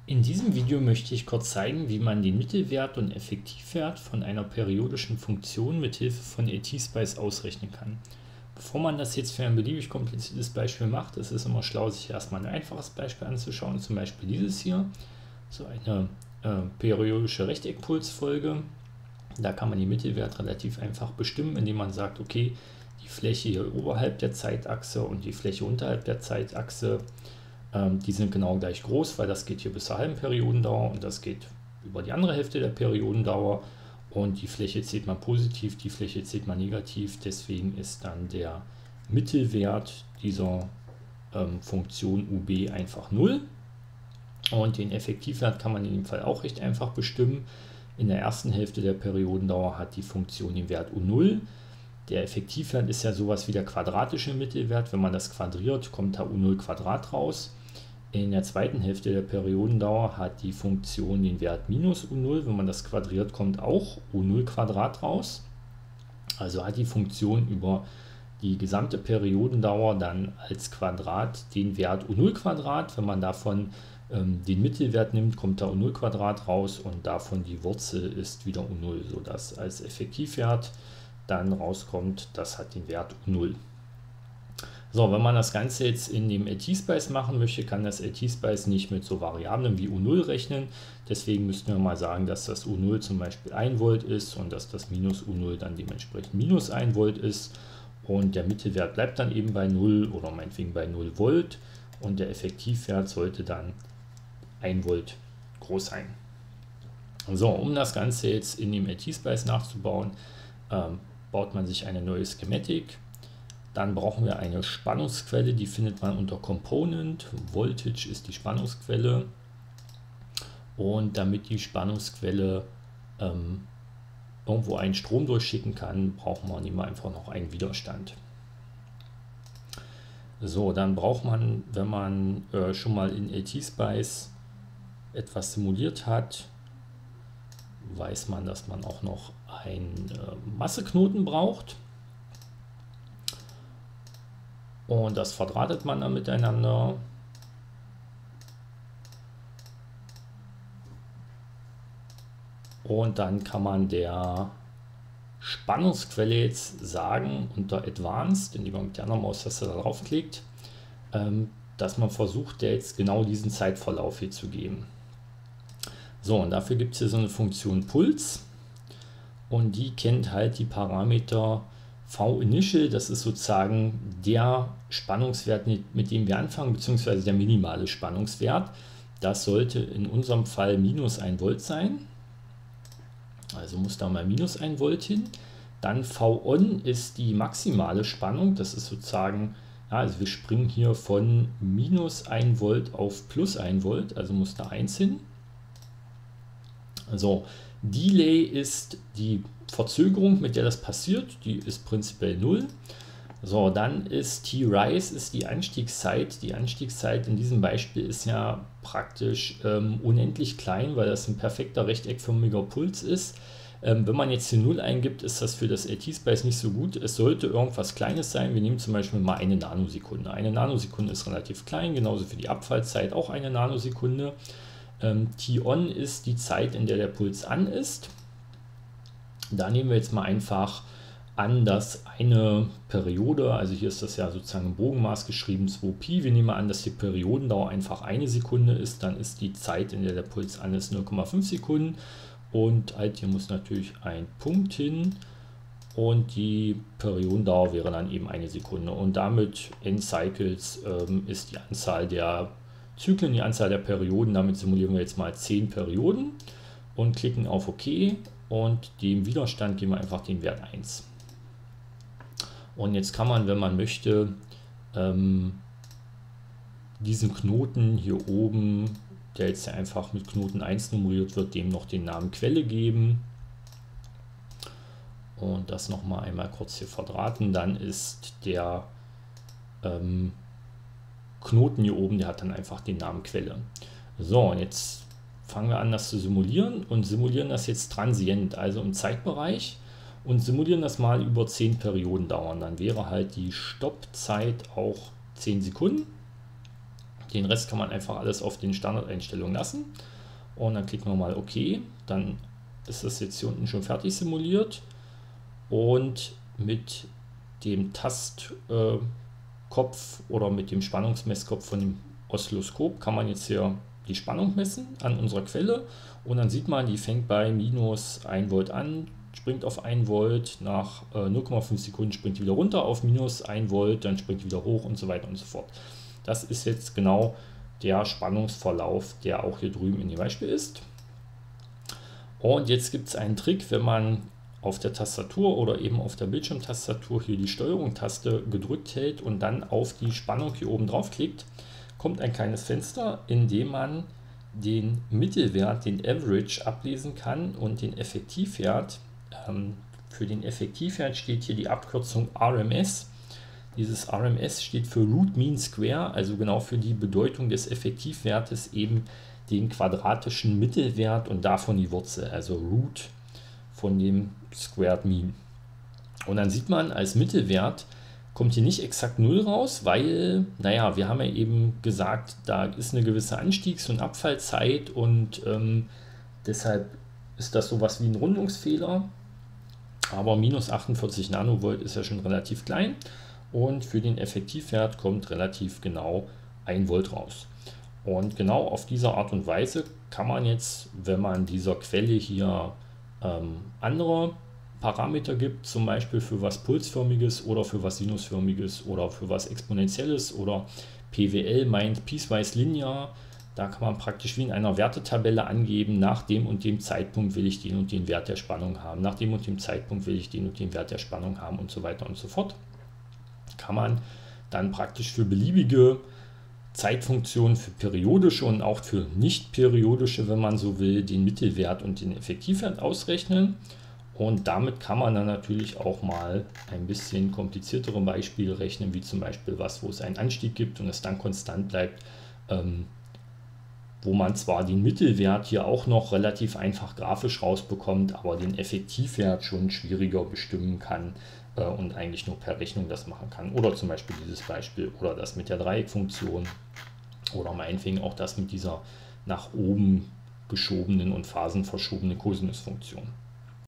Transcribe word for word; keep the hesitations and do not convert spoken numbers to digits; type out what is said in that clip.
In diesem Video möchte ich kurz zeigen, wie man den Mittelwert und Effektivwert von einer periodischen Funktion mit Hilfe von ATSpice ausrechnen kann. Bevor man das jetzt für ein beliebig kompliziertes Beispiel macht, ist es immer schlau, sich erstmal ein einfaches Beispiel anzuschauen, zum Beispiel dieses hier, so eine äh, periodische Rechteckpulsfolge. Da kann man den Mittelwert relativ einfach bestimmen, indem man sagt, okay, die Fläche hier oberhalb der Zeitachse und die Fläche unterhalb der Zeitachse, die sind genau gleich groß, weil das geht hier bis zur halben Periodendauer und das geht über die andere Hälfte der Periodendauer und die Fläche zählt man positiv, die Fläche zählt man negativ, deswegen ist dann der Mittelwert dieser ähm, Funktion U B einfach null und den Effektivwert kann man in dem Fall auch recht einfach bestimmen. In der ersten Hälfte der Periodendauer hat die Funktion den Wert U null. Der Effektivwert ist ja sowas wie der quadratische Mittelwert. Wenn man das quadriert, kommt da U null Quadrat raus. In der zweiten Hälfte der Periodendauer hat die Funktion den Wert minus U null. Wenn man das quadriert, kommt auch U null Quadrat raus. Also hat die Funktion über die gesamte Periodendauer dann als Quadrat den Wert U null Quadrat. Wenn man davon ähm, den Mittelwert nimmt, kommt da U null Quadrat raus und davon die Wurzel ist wieder U null, sodass als Effektivwert dann rauskommt, das hat den Wert U null. So, wenn man das Ganze jetzt in dem ATSpice machen möchte, kann das ATSpice nicht mit so Variablen wie U null rechnen. Deswegen müssten wir mal sagen, dass das U null zum Beispiel ein Volt ist und dass das minus U null dann dementsprechend minus ein Volt ist. Und der Mittelwert bleibt dann eben bei null oder meinetwegen bei null Volt. Und der Effektivwert sollte dann ein Volt groß sein. So, um das Ganze jetzt in dem ATSpice nachzubauen, ähm, baut man sich eine neue Schematik. Dann brauchen wir eine Spannungsquelle, die findet man unter Component. Voltage ist die Spannungsquelle. Und damit die Spannungsquelle ähm, irgendwo einen Strom durchschicken kann, braucht man immer einfach noch einen Widerstand. So, dann braucht man, wenn man äh, schon mal in ATSpice etwas simuliert hat, weiß man, dass man auch noch einen äh, Masseknoten braucht. Und das verdrahtet man dann miteinander. Und dann kann man der Spannungsquelle jetzt sagen, unter Advanced, indem man mit der anderen Maustaste da draufklickt, ähm, dass man versucht, der jetzt genau diesen Zeitverlauf hier zu geben. So, und dafür gibt es hier so eine Funktion Puls. Und die kennt halt die Parameter V-Initial, das ist sozusagen der Spannungswert, mit dem wir anfangen, beziehungsweise der minimale Spannungswert. Das sollte in unserem Fall minus ein Volt sein. Also muss da mal minus ein Volt hin. Dann V-On ist die maximale Spannung, das ist sozusagen, ja, also wir springen hier von minus ein Volt auf plus ein Volt, also muss da eins hin. So, Delay ist die Verzögerung, mit der das passiert, die ist prinzipiell null. So, dann ist T-Rise ist die Anstiegszeit. Die Anstiegszeit in diesem Beispiel ist ja praktisch ähm, unendlich klein, weil das ein perfekter rechteckförmiger Puls ist. Ähm, wenn man jetzt hier null eingibt, ist das für das ATSpice nicht so gut. Es sollte irgendwas Kleines sein. Wir nehmen zum Beispiel mal eine Nanosekunde. Eine Nanosekunde ist relativ klein, genauso für die Abfallzeit auch eine Nanosekunde. Ähm, T-On ist die Zeit, in der der Puls an ist. Da nehmen wir jetzt mal einfach an, dass eine Periode, also hier ist das ja sozusagen im Bogenmaß geschrieben, zwei Pi, wir nehmen an, dass die Periodendauer einfach eine Sekunde ist, dann ist die Zeit, in der der Puls an ist, null Komma fünf Sekunden und halt hier muss natürlich ein Punkt hin und die Periodendauer wäre dann eben eine Sekunde und damit in Cycles ähm, ist die Anzahl der Zyklen, die Anzahl der Perioden, damit simulieren wir jetzt mal zehn Perioden und klicken auf OK. Und dem Widerstand geben wir einfach den Wert eins. Und jetzt kann man, wenn man möchte, ähm, diesen Knoten hier oben, der jetzt einfach mit Knoten eins nummeriert wird, dem noch den Namen Quelle geben. Und das nochmal einmal kurz hier verdrahten. Dann ist der ähm, Knoten hier oben, der hat dann einfach den Namen Quelle. So, und jetzt fangen wir an, das zu simulieren und simulieren das jetzt transient, also im Zeitbereich und simulieren das mal über zehn Perioden dauern. Dann wäre halt die Stoppzeit auch zehn Sekunden. Den Rest kann man einfach alles auf den Standardeinstellungen lassen. Und dann klicken wir mal OK. Dann ist das jetzt hier unten schon fertig simuliert. Und mit dem Tastkopf oder mit dem Spannungsmesskopf von dem Oszilloskop kann man jetzt hier die Spannung messen an unserer Quelle. Und dann sieht man, die fängt bei minus ein Volt an, springt auf ein Volt, nach äh, null Komma fünf Sekunden springt die wieder runter auf minus ein Volt, dann springt die wieder hoch und so weiter und so fort. Das ist jetzt genau der Spannungsverlauf, der auch hier drüben in dem Beispiel ist. Und jetzt gibt es einen Trick, wenn man auf der Tastatur oder eben auf der Bildschirmtastatur hier die Steuerung-Taste gedrückt hält und dann auf die Spannung hier oben drauf klickt, kommt ein kleines Fenster, in dem man den Mittelwert, den Average, ablesen kann und den Effektivwert. Ähm, für den Effektivwert steht hier die Abkürzung R M S. Dieses R M S steht für Root Mean Square, also genau für die Bedeutung des Effektivwertes eben den quadratischen Mittelwert und davon die Wurzel, also Root von dem Squared Mean. Und dann sieht man, als Mittelwert kommt hier nicht exakt null raus, weil, naja, wir haben ja eben gesagt, da ist eine gewisse Anstiegs- und Abfallzeit und ähm, deshalb ist das sowas wie ein Rundungsfehler. Aber minus achtundvierzig Nanovolt ist ja schon relativ klein und für den Effektivwert kommt relativ genau ein Volt raus. Und genau auf diese Art und Weise kann man jetzt, wenn man dieser Quelle hier ähm, andere Parameter gibt, zum Beispiel für was Pulsförmiges oder für was Sinusförmiges oder für was Exponentielles oder P W L meint Piecewise Linear, da kann man praktisch wie in einer Wertetabelle angeben, nach dem und dem Zeitpunkt will ich den und den Wert der Spannung haben, nach dem und dem Zeitpunkt will ich den und den Wert der Spannung haben und so weiter und so fort. Kann man dann praktisch für beliebige Zeitfunktionen, für periodische und auch für nicht periodische, wenn man so will, den Mittelwert und den Effektivwert ausrechnen. Und damit kann man dann natürlich auch mal ein bisschen kompliziertere Beispiele rechnen, wie zum Beispiel was, wo es einen Anstieg gibt und es dann konstant bleibt, ähm, wo man zwar den Mittelwert hier auch noch relativ einfach grafisch rausbekommt, aber den Effektivwert schon schwieriger bestimmen kann äh, und eigentlich nur per Rechnung das machen kann. Oder zum Beispiel dieses Beispiel oder das mit der Dreieckfunktion oder meinetwegen auch das mit dieser nach oben geschobenen und phasenverschobenen Kosinusfunktion.